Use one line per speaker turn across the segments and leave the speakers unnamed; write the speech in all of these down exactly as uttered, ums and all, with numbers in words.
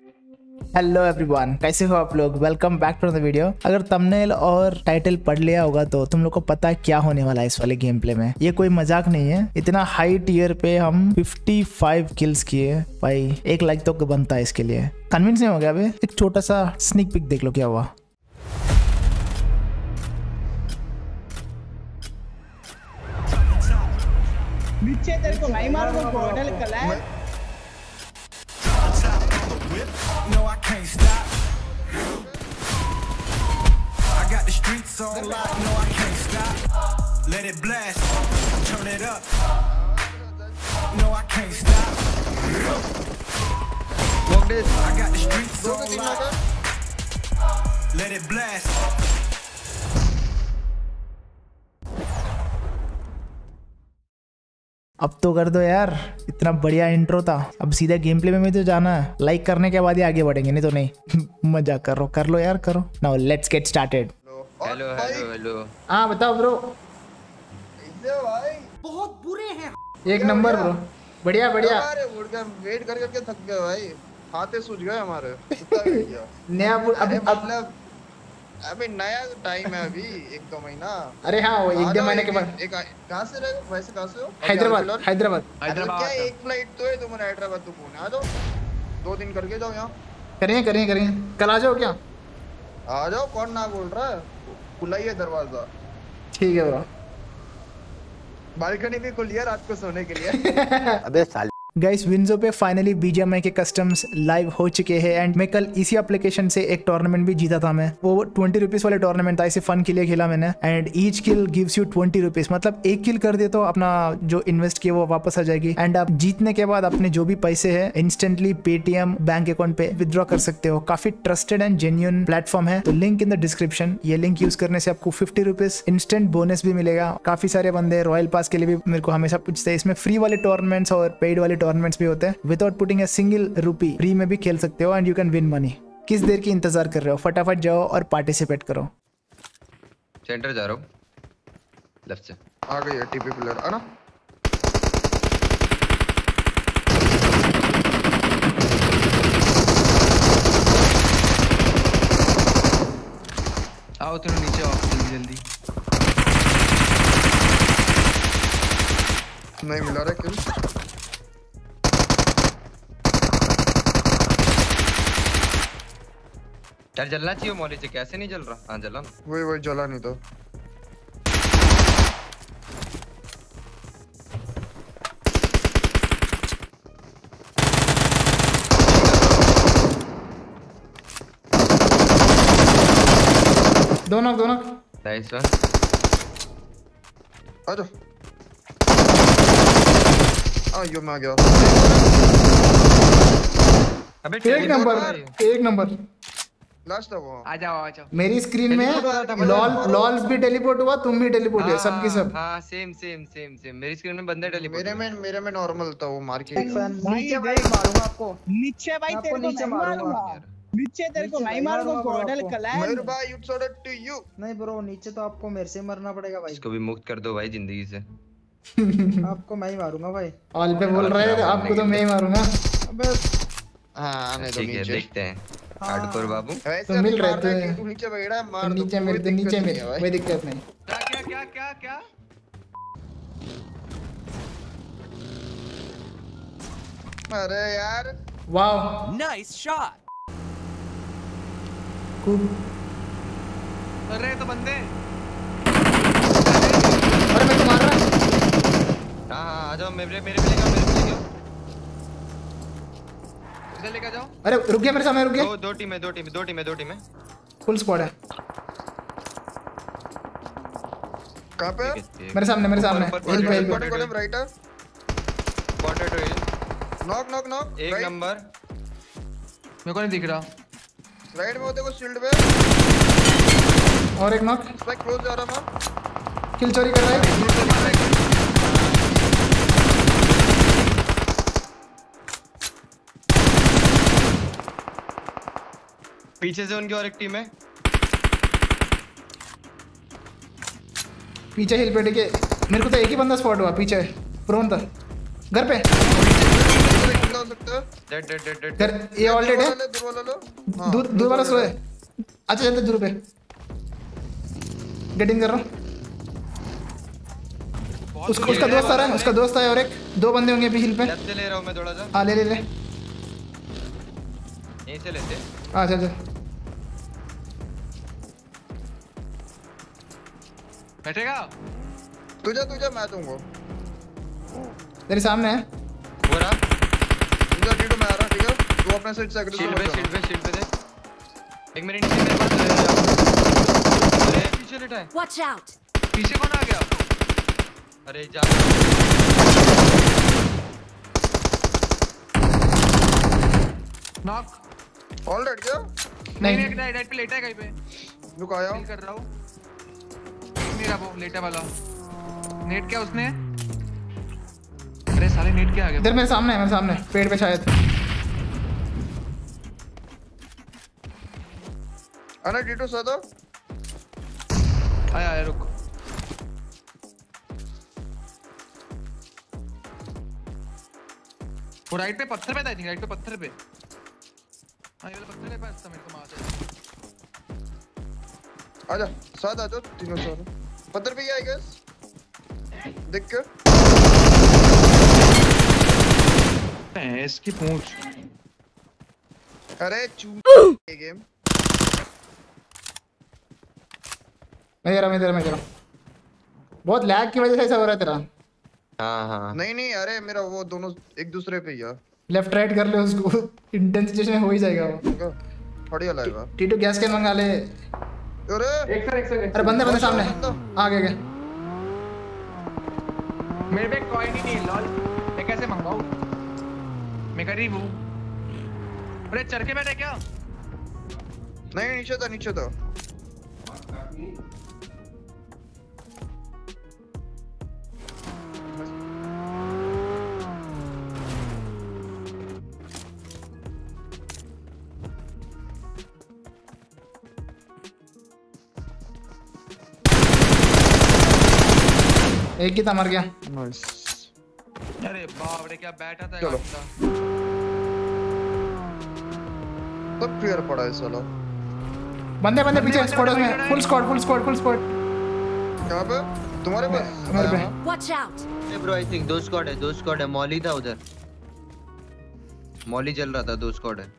Hello everyone, कैसे हो आप लोग। Welcome back to the video. अगर थंबनेल और टाइटल पढ़ लिया होगा तो तुम लोग को पता है क्या होने वाला है इस वाले गेम प्ले में। ये कोई मजाक नहीं है। इतना हाई टीयर पे हम पचपन किल्स किए भाई, एक लाइक तो बनता है इसके लिए। कन्विंस नहीं हो गया अभी? एक छोटा सा स्नीक पिक देख लो क्या हुआ।
नीचे तेरे को नहीं मारूंगा, मॉडल कला है।
No, I can't stop. I got the streets on lock. No, I can't stop. Let it blast. Turn it up. No, I can't stop. I got the streets on lock. Let it blast.
अब तो कर दो यार, इतना बढ़िया intro था। अब सीधा गेम प्ले में तो जाना है। लाइक करने के बाद ही आगे बढ़ेंगे, नहीं तो नहीं। मजाक कर रो कर लो यार, करो। Now let's get started.
Hello hello hello.
हाँ बताओ ब्रो।
भाई
बहुत बुरे हैं।
एक नंबर ब्रो, बढ़िया बढ़िया।
अरे उड़ गए, वेट कर करके थक गए भाई, हाथे सूज गए हमारे। कितना वेट किया
नया अब अब
मतलब अभी नया टाइम है, अभी एक दो महीना।
अरे हाँ, वो एक दो महीने के बाद।
एक कहां से रहे हो वैसे? कहां से हो?
हैदराबाद हैदराबाद
हैदराबाद। क्या एक फ्लाइट तो है तुम्हारा हैदराबाद टू पुणे? आ जाओ, दो दिन करके जाओ। यहाँ
करेंगे करेंगे करेंगे, कल आ जाओ क्या?
आ जाओ, कौन ना बोल रहा है? खुला ही है दरवाजा।
ठीक है ब्रो।
बालकनी भी खुली है रात को सोने के लिए।
अबे साल
गाइस, विंजो पे फाइनली बीजीएमआई के कस्टम्स लाइव हो चुके हैं एंड मैं कल इसी एप्लीकेशन से एक टूर्नामेंट भी जीता था। मैं वो ट्वेंटी रुपीज वाले टूर्नामेंट था, इसे फन के लिए खेला मैंने। And each kill gives you twenty rupees, मतलब एक किल कर दे तो अपना जो इन्वेस्ट किया वो वापस आ जाएगी। एंड आप जीतने के बाद अपने जो भी पैसे है इंस्टेंटली पेटीएम बैंक अकाउंट पे विद्रॉ कर सकते हो। काफी ट्रस्टेड एंड जेन्युइन प्लेटफॉर्म है, तो लिंक इन द डिस्क्रिप्शन। ये लिंक यूज करने से आपको फिफ्टी रुपीज इंस्टेंट बोनस भी मिलेगा। काफी सारे बंदे रॉयल पास के लिए भी मेरे को हमेशा पूछते हैं। इसमें फ्री वाले टूर्नामेंट्स और पेड वाले टूर्नामेंट्स भी होते हैं। Without putting a single rupee free में भी खेल सकते हो and you can win money. किस देर की इंतजार कर रहे हो? फटाफट जाओ और पार्टिसिपेट करो।
सेंटर जा रहा हूँ, लेफ्ट से
आ गई है टीपी प्लेयर, है ना?
आओ तुम नीचे आओ जल्दी जल्दी।
नहीं मिला रहा किल।
यार जलना चाहिए मौली से, कैसे नहीं जल रहा? हाँ जला ना।
वही वही जला नहीं तो।
दोनों दोनों
नाइस वन।
आ जाओ। आ यो मैं आ गया।
अबे
एक नंबर एक नंबर
लास्ट है वो।
आ जाओ आ जाओ।
मेरी स्क्रीन में लॉल लॉल्स भी टेलीपोर्ट हुआ, तुम भी टेलीपोर्ट हुए, सब की सब।
हाँ सेम सेम सेम सेम। मेरी स्क्रीन में बंदे टेलीपोर्ट।
मेरे में मेरे में नॉर्मल था वो, मार के
नीचे भाई मारूंगा आपको। नीचे भाई तेरे को नीचे मारूंगा। नीचे तेरे को नहीं मारूंगा, मॉडल कला है।
मेरे भाई यू सॉट टू यू।
नहीं ब्रो, नीचे तो आपको मेरे से मरना पड़ेगा भाई।
इसको भी मुक्त कर दो भाई जिंदगी से।
आपको मैं ही मारूंगा भाई।
ऑल पे बोल रहे हैं, आपको तो मैं ही मारूंगा।
अबे
हां आने दो
ठीक है,
नीचे।
देखते हैं हार्डकोर बाबू।
वैसे
तो मिल रहे
थे
थे।
तू नीचे बैठा है, मार दो।
नीचे मेरे तो नीचे मेरे कोई दिक्कत नहीं।
क्या क्या क्या क्या क्या?
अरे यार
वाओ
Nice shot.
कूल।
अरे तो बंदे।
अरे मैं तो मार रहा।
हाँ हाँ आ जाओ, मेरे मेरे पे लेके आओ, मेरे पे लेके आओ, इधर लेके जाओ।
अरे रुक गया, मेरे सामने रुक गया।
दो दो टीम है, दो टीम दो टीम है, दो टीम है।
फुल स्क्वाड है।
कहां पे?
मेरे सामने मेरे सामने
ऊपर, ऊपर,
हिल पे हिल
ऊपर,
पे।
कोने कोने राइट है।
Potato hill.
Knock knock knock.
एक नंबर। मेरे को नहीं दिख रहा।
राइट में वो देखो शील्ड पे।
और एक नॉक।
स्पाइक क्लोज जा रहा था।
किल चोरी कर रहा है।
पीछे से उनकी और एक टीम है।
पीछे हिल पे टिके। मेरे को तो एक ही बंदा स्पॉट हुआ पीछे, प्रोन था घर पे।
जा सकता है।
डेड डेड डेड डेड
यार ये ऑलरेडी है।
दूर वाला लो। हाँ,
दूर दूर वाला स्लो है। अच्छा चलते दूर पे गेटिंग कर रहा हूँ। उसका उसका दोस्त आ रहा है, उसका दोस्त आया और एक दो बंदे होंगे अभी हिल पे।
लेफ्ट से ले रहा हूं मैं थोड़ा सा।
हाँ ले ले ले
यहीं से लेते।
हाँ चल चल
बैठेगा
तुझे तुझे मैं दूंगा।
तेरे सामने है।
वो रहा
तुझे टीटू मैं आ रहा, ठीक है तू अपने साइड से
शील्ड
एग्रेसिव
पे
हो
शील्ड
जा।
पे शील्ड पे दे। एक मिनट नीचे मेरे पास अरे पीछे लेटा है।
Watch out!
पीछे कौन आ गया
अरे जा
नॉक
ऑल राइट क्या?
नहीं
नहीं
नहीं राइट राइट पे लेटा है कहीं पे
रुक आया
हिल कर रहा हूं मेरा वो लेटा वाला नेट क्या उसने अरे साले नेट क्या आ गया
इधर मेरे सामने है, मेरे सामने पेड़ पे शायद।
अरे टीटू सादा
आया आया रुक वो राइट पे पत्थर पे था आई थिंक राइट पे पत्थर पे हां ये वाला पत्थर के पास था मेरे को मार था
आजा साथ आ जाओ तीनों साथ पत्थर पे ही आई गेस देख के
इसकी पूंछ
अरे चू ये गेम
मैं जरा मैं जरा मैं जरा बहुत लैग की वजह से ऐसा हो रहा है तेरा।
हां हां
नहीं नहीं अरे मेरा वो दोनों एक दूसरे पे ही है।
लेफ्ट राइट कर ले उसको इंटेंसिटी में हो ही जाएगा वो।
बढ़िया लगेगा।
टीटू गैस कैन मंगा ले।
अरे
एक सर एक सर
अरे बंदे बंदे सामने आगे गए।
मेरे पे कॉइन ही नहीं लॉल मैं कैसे मंगाऊं मैं गरीब हूं अरे चढ़ के बैठे क्या
नहीं नीचे था नीचे था
एक ही था मर गया।
नाइस
अरे बाप रे क्या बैठा था
चलो। सब क्लियर पड़ा है साला।
बंदे बंदे पीछे स्क्वाड में full squad full squad full squad.
कहां पे तुम्हारे पास
मेरे पे
Watch out!
ए ब्रो आई थिंक दो स्क्वाड है दो स्क्वाड है मॉली था उधर मॉली चल रहा था दो स्क्वाड है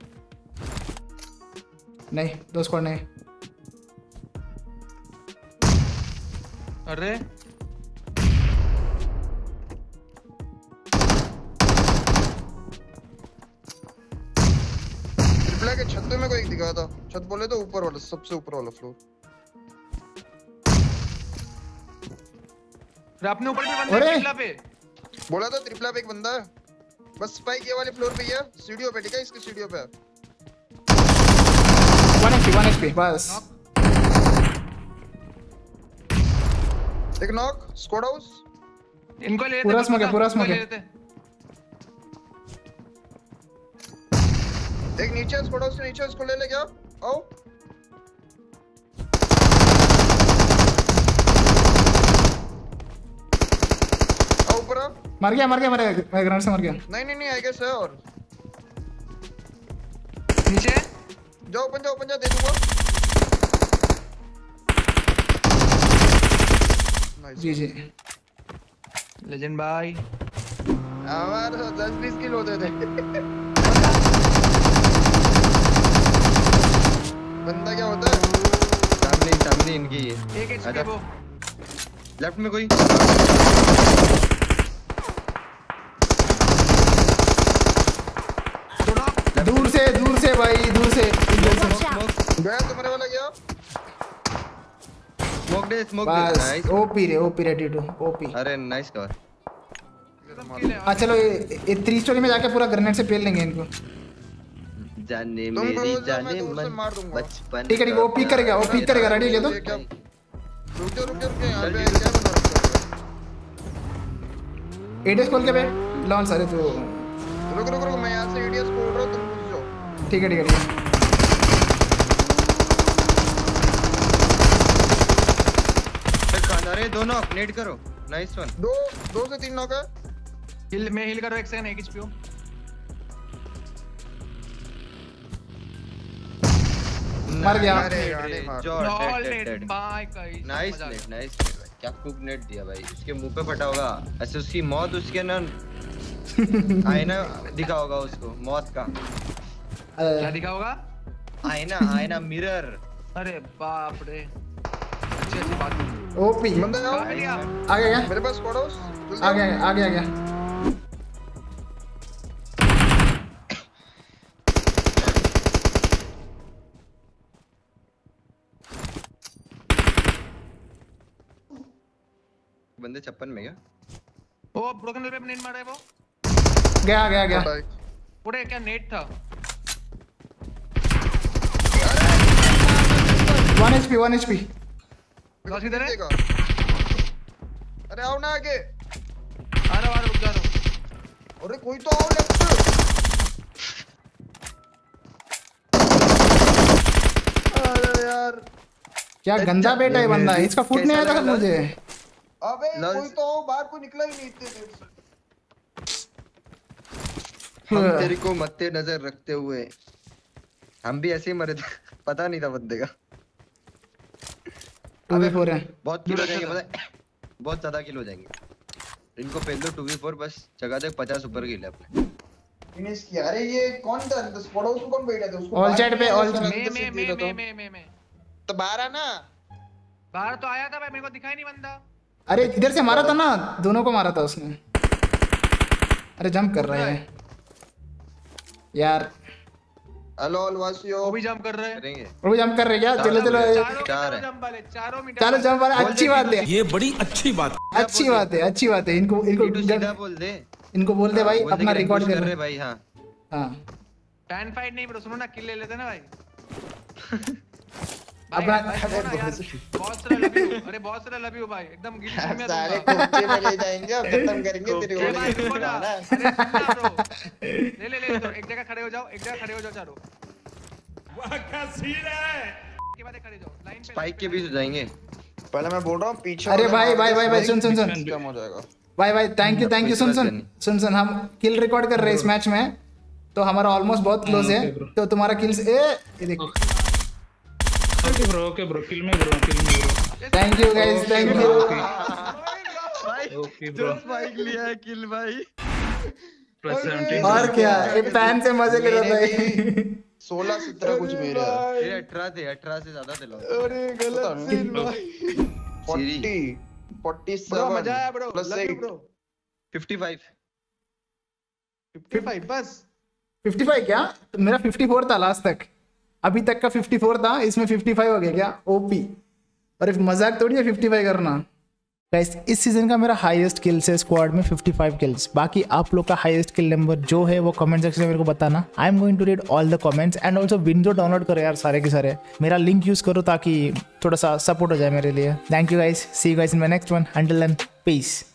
नहीं दो स्क्वाड नहीं।
अरे
ट्रिपल के छत पे में कोई एक दिखा था छत बोले तो ऊपर वाला सबसे ऊपर वाला फ्लोर।
अरे अपने ऊपर भी बंदा
अरे!
है टिकला पे
बोला तो ट्रिपल पे एक बंदा है बस स्पाइक ये वाले फ्लोर पे ही है सीढ़ियों पे ठीक है इसकी सीढ़ियों पे है।
वन एचपी वन एचपी बस।
एक नॉक स्क्वाड हाउस
इनको ले लेते
पूरा
बस
smoke है,
बता,
पूरा
इनको
smoke
ले
है।
लेते।
एक नीचे स्क्वाड हाउस से नीचे इसको ले ले क्या आओ आओ ऊपर आ।
मर गया मर गया मर गया मैं ग्राउंड से मर गया।
नहीं नहीं नहीं आई गेस है और
नीचे
जाओ ओपन जाओ ओपन जा दे दूंगा। नाइस
जी जी
लेजेंड भाई
हमारे दस बीस किल होते थे। बंदा क्या होता है
सामने सामने इनकी है
एक एचपी
आजा।
वो
लेफ्ट में कोई
दूर से दूर से भाई दूर से दूर से
Watch out!
गया तुम्हारे वाला गया
स्मोक दे स्मोक दे
बस
नाइस
ओपी रे ओपी रे टीटू ओपी।
अरे नाइस कवर
हाँ चलो ये ये थ्री स्टोरी में जाके पूरा ग्रेनेड से पेल लेंगे इनको।
जाने
तुम
मेरी
क्लोज हो,
जाने
मैं दूर से
मन
मार दूंगा।
बचपन
ठीक है ठीक है वो पिक करेगा वो पिक करेगा रेडी ले दो।
ये क्या रुक जा रुक जा रुक जा यहाँ पे क्या बना रखा है
एडीएस खोल के बैठ लॉन्च सारे तो
रुक रुक रुक मैं यहाँ से एडीएस खोल रहा हूँ तुम घुस जाओ।
ठीक है ठीक है ठीक है।
अरे दो नॉक नेट करो नाइस वन
दो दो से तीन नॉक है।
हिल मैं हिल करो एक सेकंड एक एचपी हो
मर गया।
नाइस नेट, नाइस भाई, क्या कुक नेट दिया भाई, उसके मुंह पे फटा होगा ऐसे, उसकी मौत उसके ना आईना दिखा होगा उसको मौत का।
क्या दिखा होगा?
आईना, आईना मिरर।
अरे बाप रे, अच्छी अच्छी बात।
ओपी
बंदा आओ,
आ गया
आ गया
मेरे पास पड़ोस,
आ गया आ गया आ गया।
बंदे छप्पन में क्या?
वो ब्रोकन पे नेट मारा है वो।
गया गया गया।
पूरे क्या नेट था?
One HP one HP.
Loss किधर है?
अरे आओ ना आगे।
आ रहा हूं, रुक जा रहा हूं।
अरे कोई तो आओ लेफ्ट। अरे यार
क्या गंदा बेटा है बंदा, इसका फुट नहीं आया था मुझे।
अबे कोई तो आओ, बाहर कोई निकला ही नहीं इतने देर से।
हम तेरे को मत्ते नजर रखते हुए हम भी ऐसे ही मरे थे, पता नहीं था बंदे का।
टू वी फोर है।
बहुत किल हो जाएंगे पता है, बहुत ज्यादा किल हो जाएंगे। इनको पहले दो टू वी फोर बस, जगह तक पचास ऊपर किल है अपने।
फिनिश किया। अरे ये कौन था पड़ोस में, कौन बैठा था उसको?
ऑल चैट पे ऑल
मैं मैं मैं मैं मैं मैं मैं
तो बाहर आ ना।
बाहर तो आया था भाई, मेरे को दिखाई नहीं बंदा।
अरे इधर से मारा था ना, दोनों को मारा था उसने। अरे जंप कर रहे हैं यार।
हेलो अलवासियो,
वो भी जंप कर रहे हैं।
करेंगे
वो भी जंप कर रहे क्या? चलो चलो
चार है।
जंप वाले चारों मीटर।
चलो जंप वाला, अच्छी बात है,
ये बड़ी अच्छी बात
अच्छी बात है, अच्छी बात है। इनको इनको
टीटू सीधा बोल दे,
इनको बोल दे भाई
बोल दे
अपना
कि
रिकॉर्ड
push
कर
रहे भाई। हाँ
हाँ
टैन फाइट नहीं ब्रो, सुनो ना, किल ले लेते ना भाई।
अपना
बहुत सारा लव यू। अरे बहुत सारा लव यू भाई, एकदम गिल में
सारे कोचे में ले जाएंगे और खत्म करेंगे तेरे
ए भाई
को।
रुको ना, अरे सुन ना ब्रो, ले ले ले, एक जगह खड़े हो जाओ, एक जगह खड़े हो जाओ चारों।
वाह क्या सीन है।
के बाद खड़े जाओ लाइन पे।
स्पाइक के बीच हो जाएंगे।
पहले मैं बोल रहा हूँ पीछे।
अरे भाई भाई भाई भाई सुन सुन सुन
कम हो जाएगा
भाई भाई, थैंक यू थैंक यू। सुन सुन सुन सुन हम किल रिकॉर्ड कर रहे हैं इस मैच में, तो हमारा ऑलमोस्ट बहुत क्लोज है। तो तुम्हारा किल्स ए ये देख।
Okay bro, okay bro, kill में ब्रो, किल में bro.
Thank you guys, thank you.
भाई
ओके ब्रो,
स्पाइक लिया है किल भाई।
Plus seventeen.
और क्या, ये फैन से मजे कर रहा है।
सोलह सत्रह कुछ मेरा।
ये अठारह थे, अठारह से ज्यादा थे लोग।
अरे गलत सीन भाई। चालीस सैंतालीस
ब्रो मजा आया ब्रो,
प्लस
लव यू
एक
ब्रो।
पचपन
पचपन बस।
पचपन क्या? तो मेरा चौवन था लास्ट तक, अभी तक का चौवन था, इसमें पचपन हो गया क्या? ओपी। और एक मजाक थोड़ी है पचपन करना। गाइस इस सीजन का मेरा हाईएस्ट किल्स है स्क्वाड में पचपन किल्स। बाकी आप लोग का हाईएस्ट किल नंबर जो है वो कमेंट सेक्शन में मेरे को बताना। I am going to read all the comments and also WinZO download करो यार सारे के सारे, मेरा लिंक यूज करो ताकि थोड़ा सा सपोर्ट हो जाए मेरे लिए। Thank you guys, see you guys in my next one, until then piece.